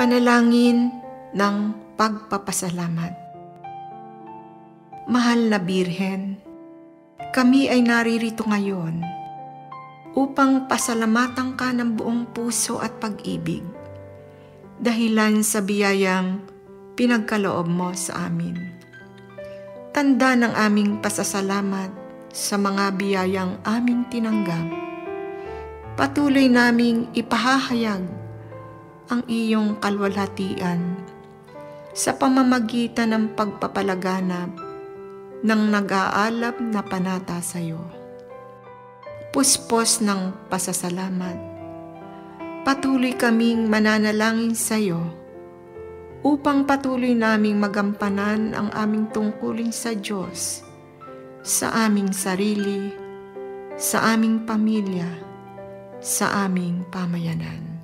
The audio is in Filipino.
Panalangin ng pagpapasalamat. Mahal na Birhen, kami ay naririto ngayon upang pasalamatan ka ng buong puso at pag-ibig, dahilan sa biyayang pinagkaloob mo sa amin. Tanda ng aming pasasalamat sa mga biyayang aming tinanggap. Patuloy naming ipahahayag ang iyong kalwalhatian sa pamamagitan ng pagpapalaganap ng nag-aalab na panata sa iyo. Puspos ng pasasalamat, patuloy kaming mananalangin sa iyo upang patuloy naming magampanan ang aming tungkulin sa Diyos, sa aming sarili, sa aming pamilya, sa aming pamayanan.